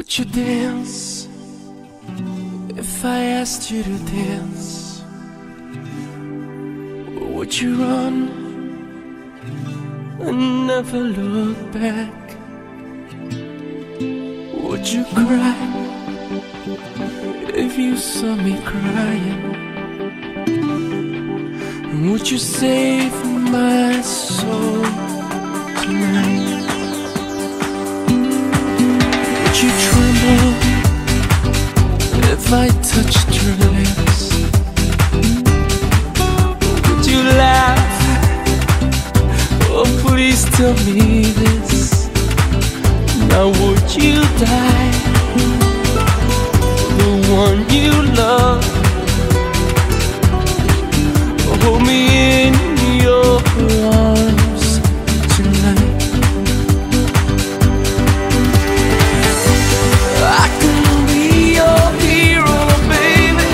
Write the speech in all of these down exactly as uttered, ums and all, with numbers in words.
Would you dance if I asked you to dance? Or would you run and never look back? Would you cry if you saw me crying? And would you save my soul tonight? Would you tremble if I touched your lips? Would you laugh? Oh, please tell me this. Now would you die for the one you love? Hold me in your arms tonight. I can be your hero, baby.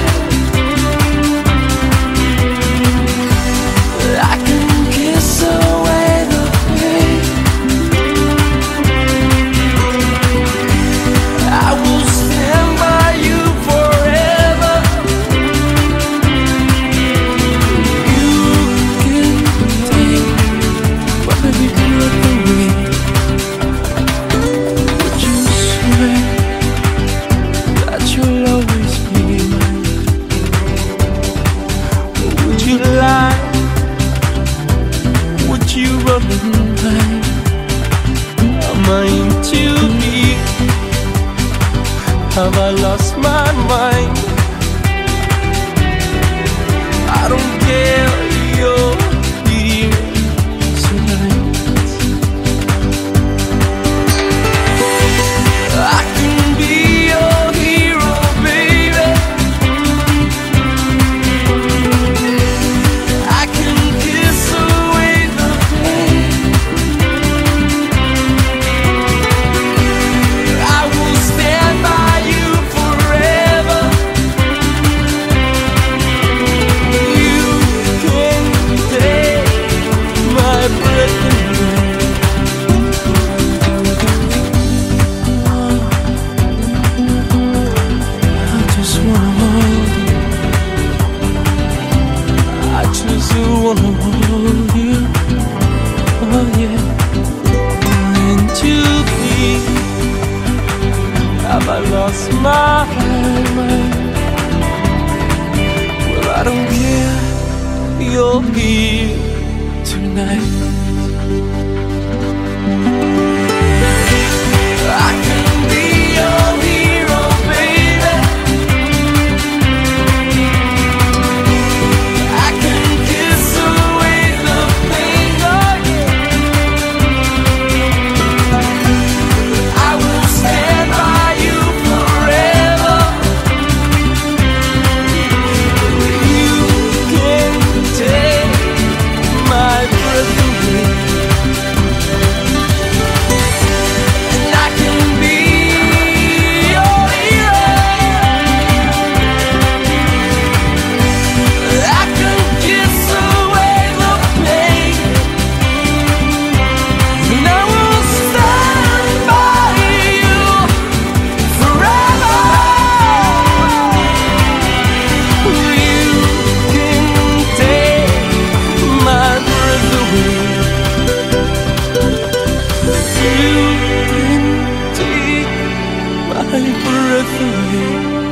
I can kiss away the pain. I will stand by you forever. You can take my breath away. Would you swear that you'll always be mine? Or would you lie? Would you run and hide? Am I in too deep? Have I lost my mind? I don't care, you're here tonight. I can be your hero, baby. I can kiss away the pain. I will stand by you forever. You can take my breath away. I just wanna hold you. I just wanna hold you. Oh yeah. And to be, have I lost my mind? Well, I don't care, you're here tonight. I can be your hero, baby. I can kiss away the pain, oh yeah. I will stand by you forever. You can take my breath away. And I can be your hero. I can kiss away the pain. And I will stand by you forever. You can take my breath away. You can take my breath away.